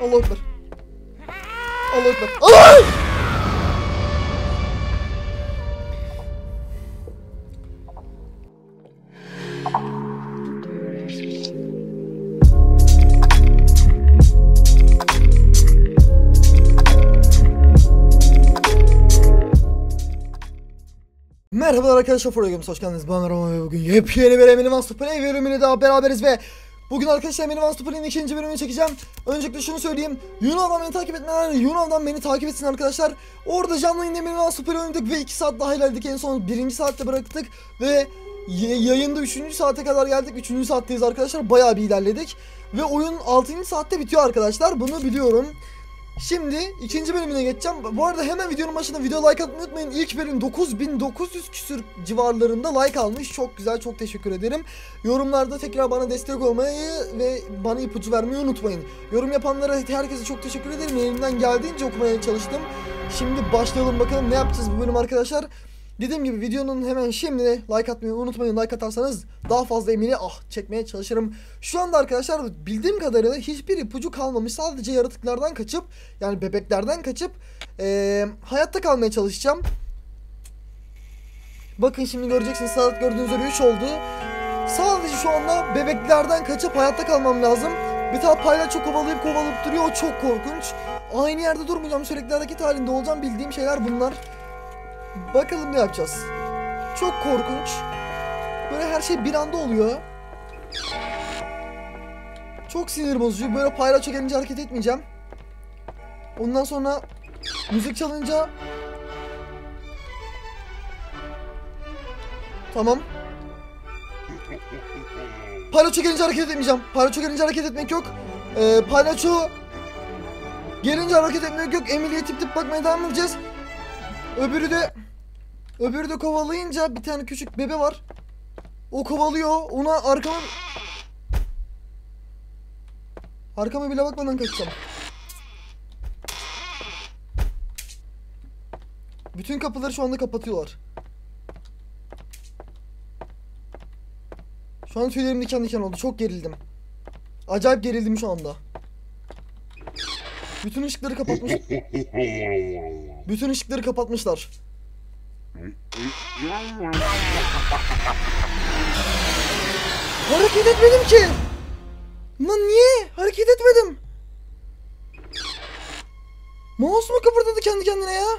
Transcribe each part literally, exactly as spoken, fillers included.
Allah ekber. Allah ekber. Ay! Merhabalar arkadaşlar, Furya Games hoş geldiniz. Ben Roma ve bugün yepyeni bir Emily Wants to Play bölümüyle daha beraberiz ve bugün arkadaşlar Emily Wants to Play'in ikinci bölümünü çekeceğim. Öncelikle şunu söyleyeyim, Yunan'dan beni takip etmeler, Yunan'dan beni takip etsin arkadaşlar. Orada canlı yayında Emily Wants to Play oynadık ve iki saat daha ilerledik, en son birinci saatte bıraktık ve yayında üçüncü saate kadar geldik. üçüncü saatteyiz arkadaşlar, bayağı bir ilerledik ve oyun altıncı saatte bitiyor arkadaşlar, bunu biliyorum. Şimdi ikinci bölümüne geçeceğim. Bu arada hemen videonun başında video like atmayı unutmayın. İlk bölüm dokuz bin dokuz yüz küsür civarlarında like almış. Çok güzel, çok teşekkür ederim. Yorumlarda tekrar bana destek olmayı ve bana ipucu vermeyi unutmayın. Yorum yapanlara herkese çok teşekkür ederim. Elimden geldiğince okumaya çalıştım. Şimdi başlayalım bakalım ne yapacağız bu bölüm arkadaşlar. Dediğim gibi videonun hemen şimdi like atmayı unutmayın. Like atarsanız daha fazla Emily'e ah çekmeye çalışırım. Şu anda arkadaşlar bildiğim kadarıyla hiçbir ipucu kalmamış. Sadece yaratıklardan kaçıp, yani bebeklerden kaçıp ee, hayatta kalmaya çalışacağım. Bakın şimdi göreceksiniz, saat gördüğünüz üzere üç oldu. Sadece şu anda bebeklerden kaçıp hayatta kalmam lazım. Bir tane palyaço kovalayıp kovalayıp duruyor, o çok korkunç. Aynı yerde durmayacağım, sürekli hareket halinde olacağım. Bildiğim şeyler bunlar. Bakalım ne yapacağız. Çok korkunç. Böyle her şey bir anda oluyor. Çok sinir bozucu. Böyle palyaço gelince hareket etmeyeceğim. Ondan sonra müzik çalınca tamam. Palyaço gelince hareket etmeyeceğim. Palyaço gelince hareket etmek yok. Ee, palyaço gelince hareket etmek yok. Emily'ye tip tip bakmaya devam edeceğiz. Öbürü de Öbürü de kovalayınca bir tane küçük bebe var. O kovalıyor. Ona arkama Arkama bile bakmadan kaçacağım. Bütün kapıları şu anda kapatıyorlar. Şu an tüylerim diken diken oldu. Çok gerildim. Acayip gerildim şu anda. Bütün ışıkları kapatmış. Bütün ışıkları kapatmışlar. Hareket etmedim ki. Lan niye? Hareket etmedim. Mouse mu kıpırdadı kendi kendine ya?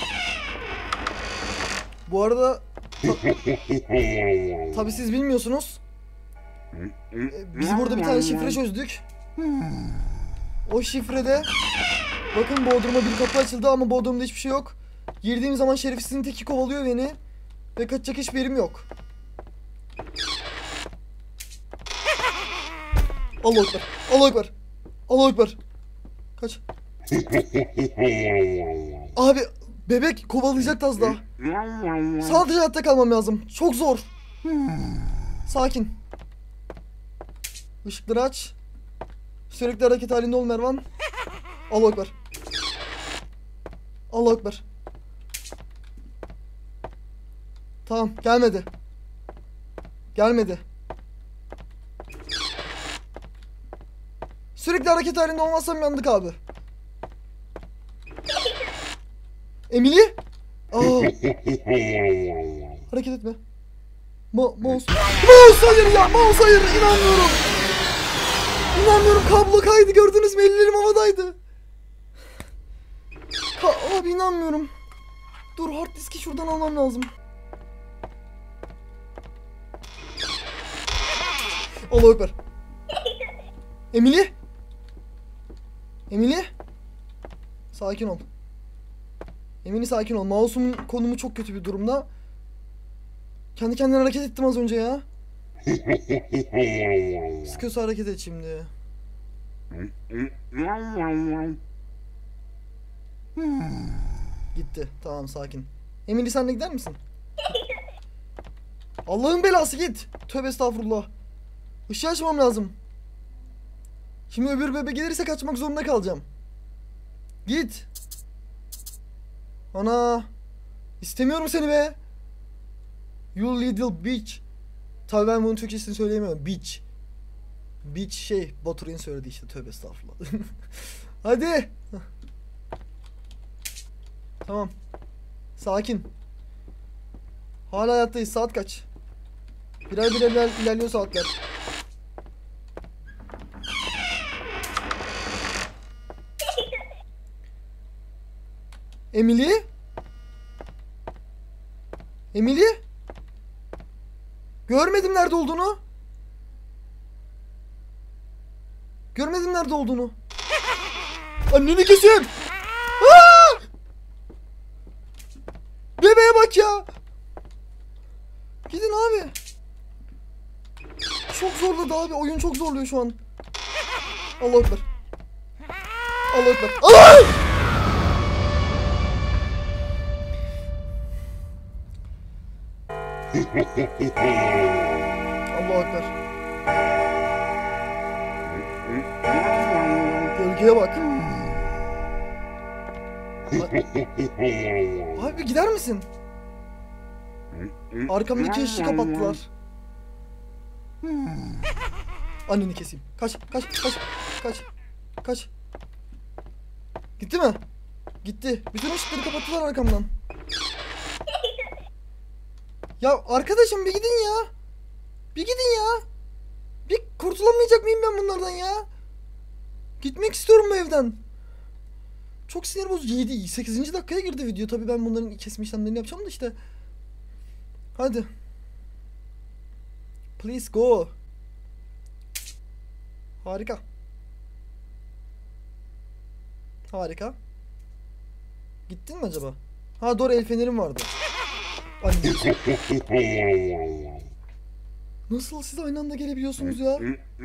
Bu arada ta tabi siz bilmiyorsunuz. Biz burada bir tane şifre çözdük. O şifrede bakın, Bodrum'a bir kapı açıldı ama Bodrum'da hiçbir şey yok. Girdiğim zaman şerefsizin teki kovalıyor beni ve kaçacak hiçbir yerim yok. Allahu ekber. Allahu ekber. Allahu ekber. Kaç. Abi bebek kovalayacak az daha. Sadece hayatta kalmam lazım. Çok zor. Sakin. Işıkları aç. Sürekli hareket halinde ol Mervan. Allahu ekber. Allahu ekber. Tamam, gelmedi. Gelmedi. Sürekli hareket halinde olmazsam yandık abi. Emily? Aa. Hareket etme. Ma mouse. Mouse hayır ya, mouse hayır, inanmıyorum. İnanmıyorum, kablo kaydı, gördünüz mü? Ellerim havadaydı. Ka abi inanmıyorum. Dur, hard diski şuradan almam lazım. Allahu ekber. Emily? Emily? Sakin ol. Emily sakin ol. Mouse'umun konumu çok kötü bir durumda. Kendi kendine hareket ettim az önce ya. Sıkıyorsa hareket et şimdi. Gitti. Tamam, sakin. Emily sen de gider misin? Allah'ın belası, git. Tövbe estağfurullah. Işığı açmam lazım. Şimdi öbür bebe gelirse kaçmak zorunda kalacağım. Git. Ana. İstemiyorum seni be. You little bitch. Tabii ben bunun Türkçesini söyleyemiyorum. Bitch. Bitch şey, Baturay'ın söyledi işte. Tövbe estağfurullah. Hadi. Tamam. Sakin. Hala hayattayız. Saat kaç? Birer birer iler ilerliyor saatler. Emily? Emily? Görmedim nerede olduğunu. Görmedim nerede olduğunu. Anneni keseyim. Aa! Bebeğe bak ya. Gidin abi. Çok zorladı abi. Oyun çok zorluyor şu an. Allahu Ekber. Allahu Ekber. Allah! Allahu Ekber. Gölgeye bak. Abi gider misin? Arkamdaki ışığı kapattılar. Anneni keseyim. Kaç, kaç, kaç, kaç, kaç. Gitti mi? Gitti. Bütün ışıkları kapattılar arkamdan. Ya arkadaşım bir gidin ya. Bir gidin ya. Bir kurtulamayacak mıyım ben bunlardan ya? Gitmek istiyorum bu evden. Çok sinir bozucu. yedi sekizinci dakikaya girdi video. Tabii ben bunların kesme işlemlerini yapacağım da işte. Hadi. Please go. Harika. Harika. Gittin mi acaba? Ha doğru, el fenerim vardı. Anne. Nasıl siz aynı anda gelebiliyorsunuz ya?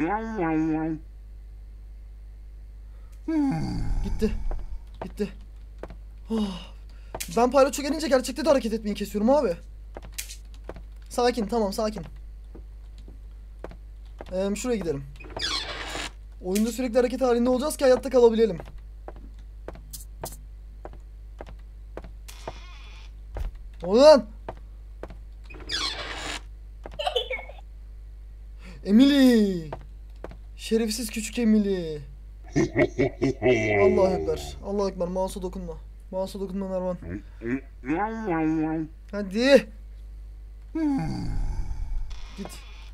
Gitti. Gitti. Oh. Ben palyaço gelince gerçekte de hareket etmeyi kesiyorum abi. Sakin, tamam, sakin. Ee, şuraya gidelim. Oyunda sürekli hareket halinde olacağız ki hayatta kalabilelim. Ulan! Emily! Şerefsiz küçük Emily. Allahu Ekber. Allahu Ekber. Mouse'a dokunma. Mouse'a dokunma Mervan. Hadi. Git.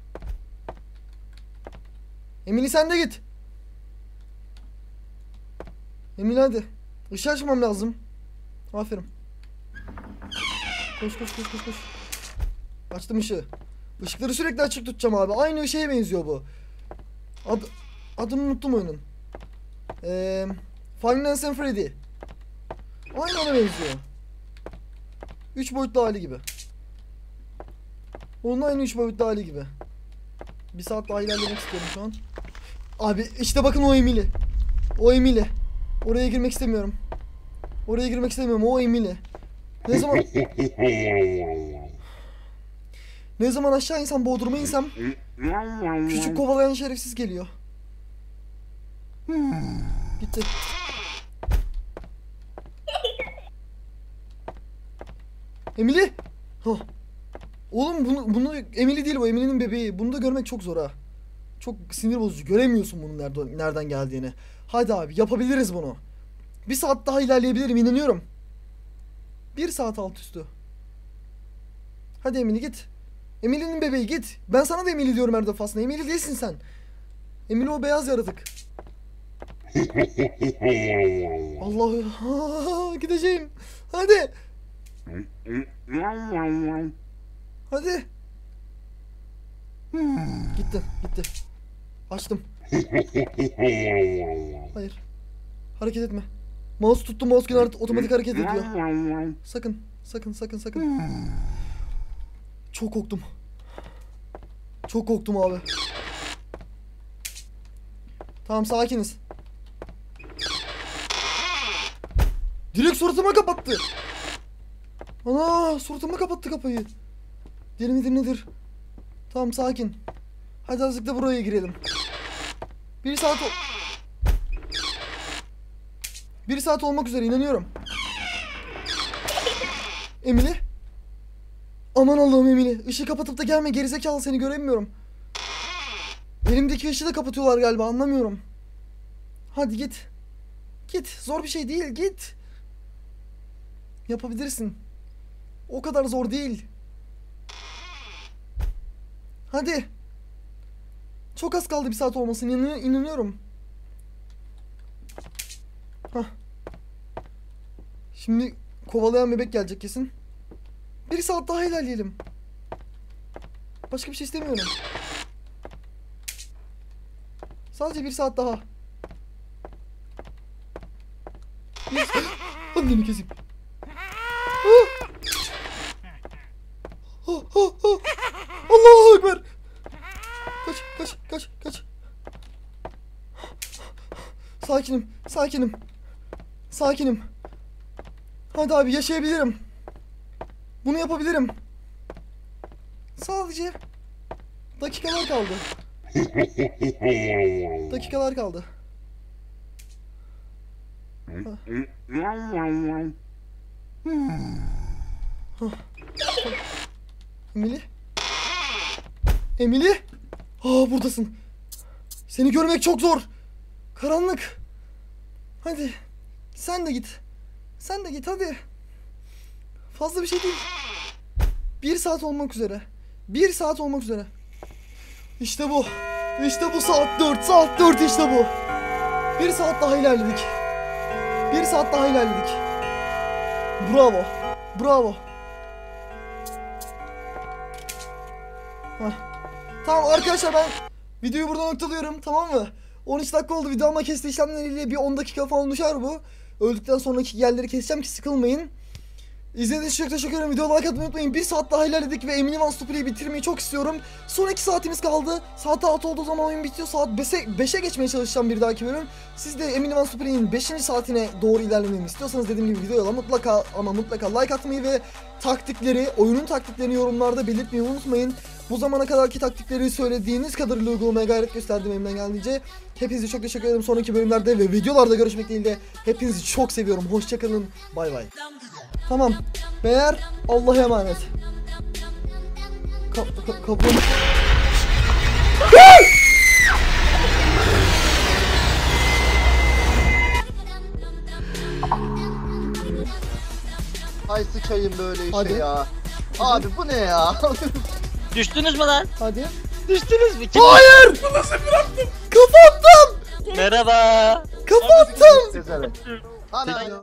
Emily sen de git. Emily hadi. Işığı açmam lazım. Aferin. Koş koş koş koş koş. Açtım ışığı. Işıkları sürekli açık tutacağım abi. Aynı şeye benziyor bu. Ad adını unuttum oyunun. Eee Five Nights at Freddy. Aynı ona benziyor. Üç boyutlu hali gibi. Onun aynı üç boyutlu hali gibi. Bir saat daha ilerlemek istiyorum şu an. Abi işte bakın o Emily. O Emily. Oraya girmek istemiyorum. Oraya girmek istemiyorum. O Emily. Ne zaman Ne zaman aşağı insem, bodruma insem küçük kovalayan şerefsiz geliyor. Gitti. Emily? Hah. Oğlum bunu, bunu Emily değil bu, Emily'nin bebeği. Bunu da görmek çok zor ha. Çok sinir bozucu. Göremiyorsun bunun nereden, nereden geldiğini. Hadi abi yapabiliriz bunu. Bir saat daha ilerleyebilirim, inanıyorum. Bir saat alt üstü. Hadi Emily git. Emily'nin bebeği git. Ben sana da Emily diyorum her defasında. Emily değilsin sen. Emily o beyaz yaratık. Allah, gideceğim. Hadi. Hadi. Gitti, gitti. Açtım. Hayır. Hareket etme. Mouse tuttum, mouse kenarı otomatik hareket ediyor. Sakın, sakın, sakın, sakın. Çok korktum. Çok korktum abi. Tamam, sakiniz. Direkt suratıma kapattı. Ana, suratıma kapattı kapıyı. Deli midir nedir? Tamam, sakin. Hadi azıcık da buraya girelim. Bir saat ol... Bir saat olmak üzere, inanıyorum. Emily? Aman Allah'ım Emily. Işığı kapatıp da gelme gerizekalı, seni göremiyorum. Elimdeki ışığı da kapatıyorlar galiba, anlamıyorum. Hadi git. Git. Zor bir şey değil. Git. Yapabilirsin. O kadar zor değil. Hadi. Çok az kaldı bir saat olmasına. İnan inanıyorum. Hah. Şimdi kovalayan bebek gelecek kesin. Bir saat daha ilerleyelim. Başka bir şey istemiyorum. Sadece bir saat daha. Annemi keseyim. Ah! Ah, ah, ah. Allahu Ekber. Kaç, kaç, kaç, kaç. Sakinim, sakinim. Sakinim. Hadi abi, yaşayabilirim. Bunu yapabilirim. Sadece dakikalar kaldı. Dakikalar kaldı. Emily? Emily? Aa, buradasın. Seni görmek çok zor. Karanlık. Hadi. Sen de git. Sen de git hadi. Fazla bir şey değil. Bir saat olmak üzere. Bir saat olmak üzere. İşte bu. İşte bu saat dört. Saat dört işte bu. Bir saat daha ilerledik. Bir saat daha ilerledik. Bravo. Bravo. Heh. Tamam arkadaşlar, ben videoyu burada noktalıyorum, tamam mı? on üç dakika oldu, video alma kesti işlemleriyle bir on dakika falan düşer bu. Öldükten sonraki yerleri keseceğim ki sıkılmayın. İzlediğiniz için çok teşekkür ederim. Videoya like atmayı unutmayın. Bir saat daha ilerledik ve Emily Wants to Play'i bitirmeyi çok istiyorum. Son iki saatimiz kaldı. Saat altı olduğu zaman oyun bitiyor. Saat beşe geçmeye çalışacağım bir dahaki bölüm. Siz de Emily Wants to Play'in beşinci saatine doğru ilerlememi istiyorsanız dediğim gibi videoya mutlaka ama mutlaka like atmayı ve taktikleri, oyunun taktiklerini yorumlarda belirtmeyi unutmayın. Bu zamana kadarki taktikleri söylediğiniz kadarıyla uygulamaya gayret gösterdim elimden geldiğince. Hepinize çok teşekkür ederim. Sonraki bölümlerde ve videolarda görüşmek dileğiyle. Hepinizi çok seviyorum. Hoşçakalın. Bay bay. Tamam. Meğer Allah'a emanet. Ka ka kapı... Ay sıçayım böyle işe Hadi. ya. Abi bu ne ya? Düştünüz mü lan? Hadi. Düştünüz mü? Kim? Hayır! Bu nasıl bıraktım? Kapattım! Merhaba. Kapattım! Ana.